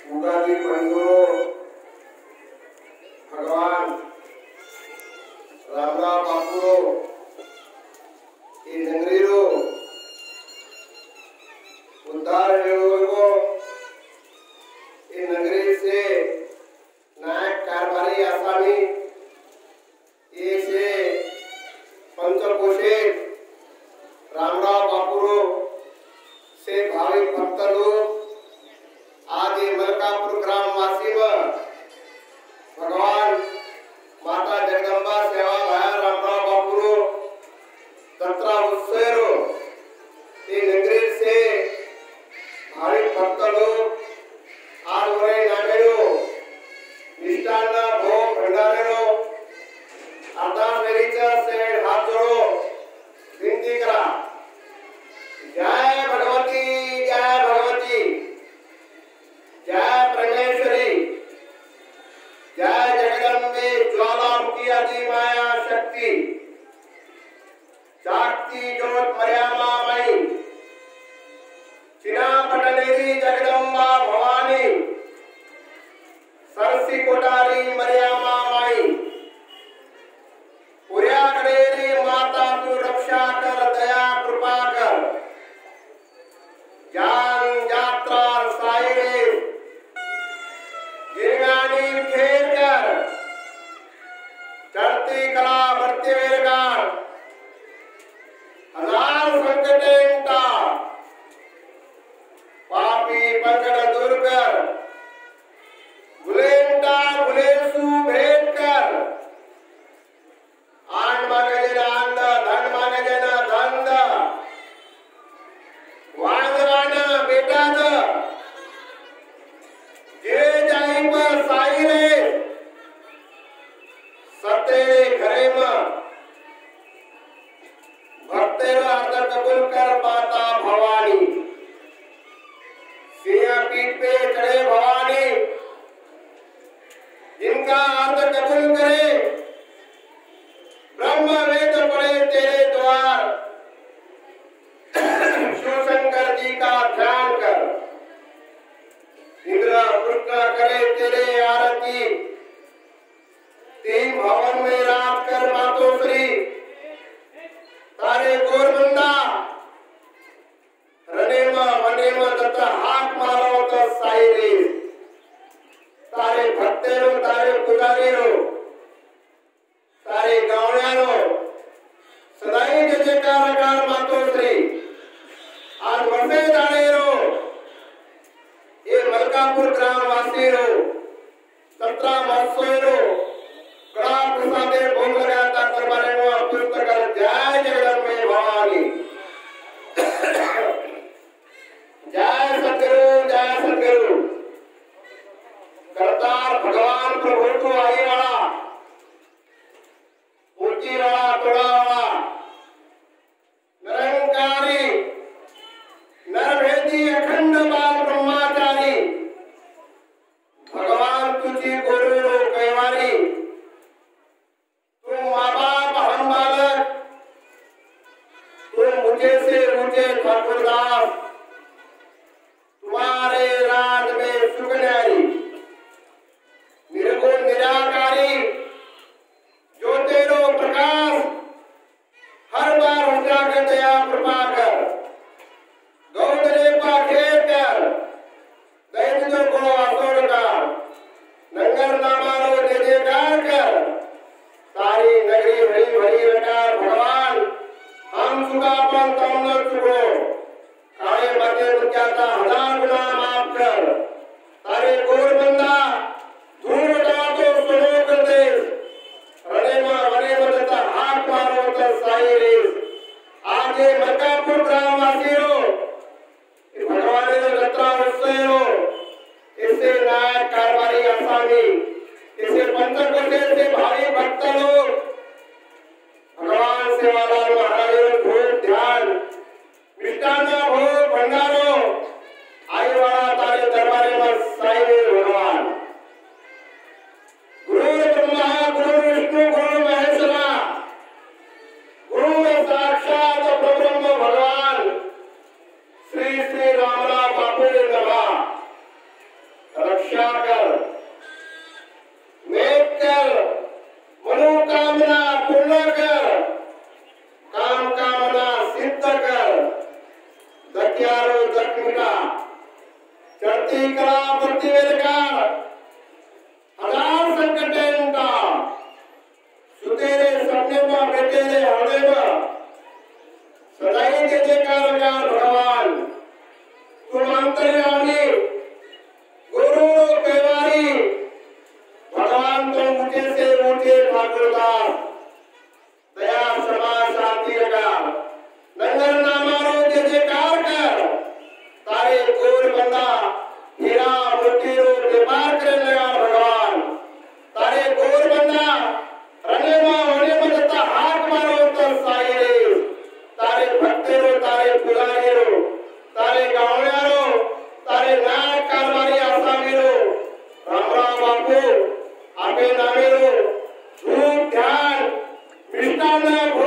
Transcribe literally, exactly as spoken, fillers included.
उगादी पंडुरो भगवान रामराव बापुरो ये नगरीरो उद्धार को ये नगरी से नायक कारभारी आसामी ये से पंचकोशे रामराव बापुरो से भावी भक्त लोग आज ये मलकापुर ग्रामवासी में भगवान माता जगदम्बा सेवा भाया रामराव बापुरो तंत्रा उत्सरो ये नगरी से भावी भक्त लोग आज वरे नामेरो निष्ठान भोग भंडारेरो अर्थात मेरीचा से हाथ जोड़ो विनती करा। जय भगवती जय भगवती जय परमेश्वरी जय जगदम्बे ज्वालामुखी आदि माया शक्ति जागती ज्योत मर्यामा मई चिना पटनेरी जगदम्बा भवानी सरसी कोटारी मर्यामा मई पुर्या करेरी माता तू रक्षा कर दया कृपा कर ज्ञान यात्रा साइरे गिरगानी खेल कर चढ़ती कला बढ़ते वेरगान हजार संकटे उठा पापी पंकट दूर कर गुलेंटा गुलेसु भेंट कर आन मांगे जना आंद धन मांगे जना धन द वांगराना बेटा द जे जाई पर साई रे सते घरे में भक्तेर अर्थ कबूल कर माता भवानी सिंह पीठ पे चढ़े भवानी जिनका अर्थ कबूल करे ब्रह्म वेद पढ़े तेरे द्वार शिवशंकर जी का ध्यान कर इंद्र कृष्ण करे तेरे आरती तीन भवन में रात कर मातोश्री तारे गोरबंदा रनेम वनेम तथा हाथ मारो तो साई रे तारे भक्तेरो तारे पुजारीरो तारे गावण्यारो सदाई जय जयकार कार मातोश्री आज वर्षे दाड़ेरो ये मलकापुर ग्रामवासी रो सत्रह महोत्सव रो कड़ा प्रसादे भोग लगाया था करवाने को अपुष्ट कर जय जगदम्बे भवानी जय सतगुरु जय सतगुरु करतार भगवान प्रभु को आई वाला ऊंची वाला तोड़ा वाला निरंकारी नरभेदी अखंड बाल ब्रह्मचारी भगवान तुझी गुरु कैवारी तुम माँ बाप हम बालक तुम मुझे से मुझे ठाकुरदास तुम्हारे राज में सुगन्यारी निर्गुण निराकारी ज्योतिरो प्रकाश हर बार उजागर दया कृपा कर गौदरे पा खेल कर दैत्यों को असुर कर नंगर नामारो जय जयकार कर सारी नगरी हरी भरी रकार भगवान हम सुगापन तम न चुको काले मध्य जाता हजार गुना माफ कर तारे गोरबंदा धूल डाल तो सुनो कर दे रनेमा वनेमा तथा हाथ मारो तो साई रे आगे मलकापुर ग्रामवासी हो भगवान ने रत्रा उत्सव हो इससे नायक कारभारी आसामी इससे पंचकोशे से भारी भक्त लोग भगवान सेवालाल महाराज भोग ध्यान मिष्टान भोग भंडारो आई वाला तारे दरबारे में साई भगवान गुरु ब्रह्मा गुरु विष्णु गुरु महेश्वरा गुरु में साक्षात ब्रह्म भगवान श्री श्री रामराव बापू नमः। प्रति कला प्रति वेलकार हजार संकटेंटा सुतेरे सपने में बेटेरे हृदय में सदाई के जयकार भगवान तुम अंतर्यामी गुरु केवारी भगवान तुम मुझे से मुझे ठाकुरदास दया क्षमा शांति रखा नंगर नामारो जय जयकार कर तारे गोर बंदा हीरा मोती रो व्यापार करने लगा भगवान तारे गोर बंदा रने मां होने में जता हाथ मारो तो साई रे तारे भक्ते रो तारे पुजारी रो तारे गाँव रो तारे नायक कारवारी आसामी रो राम राम बापू आपे नामे रो धूप ध्यान मिष्टान